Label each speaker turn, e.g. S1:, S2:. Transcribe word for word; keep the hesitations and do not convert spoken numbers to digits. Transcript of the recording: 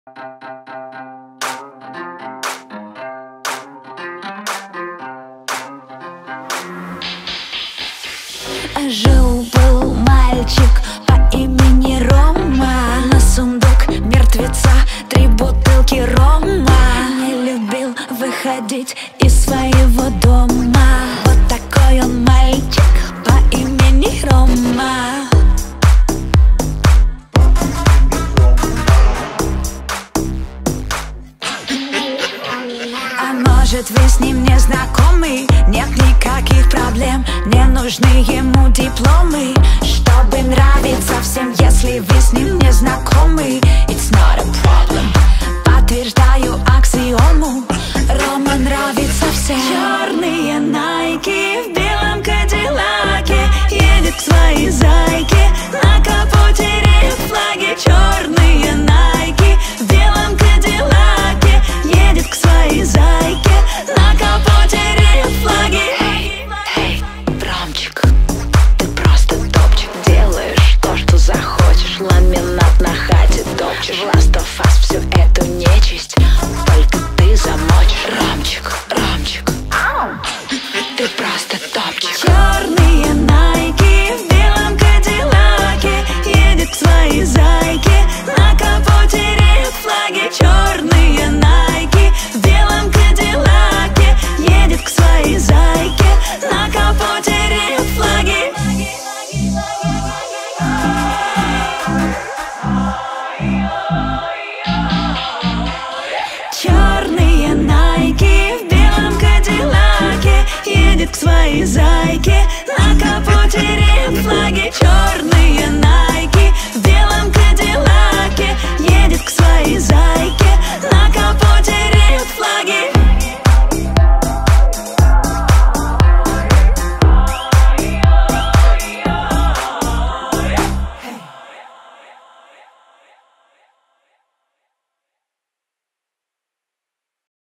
S1: Жил-был мальчик по имени Рома. На сундук мертвеца три бутылки рома. Не любил выходить из своего дома. Вот такой он мальчик по имени Рома. А может, вы с ним не знакомы? Нет никаких проблем, не нужны ему дипломы, чтобы нравиться всем, если вы с ним не знакомы. It's not a problem. Подтверждаю аксиому, Рома нравится всем. Черные найки в белом кадиллаке, едет к своей зайке, на капоте реют флаги. Черные найки в белом кадиллаке, едет к своей зайке, на капоте реют флаги. Эй, Ромчик, ты просто топчик, делаешь то, что захочешь, ламинат на хате топчешь. Last of Us всю эту нечисть только ты замочишь. Ромчик, Ромчик, ты просто топчик. Черные найки в белом кадиллаке, едет к своей зайке, на капоте реют флаги. Черные найки в белом кадиллаке, едет к своей зайке, на капоте реют флаги. Черные найки в белом кадиллаке, едет к своей зайке, на капоте реют флаги. Черные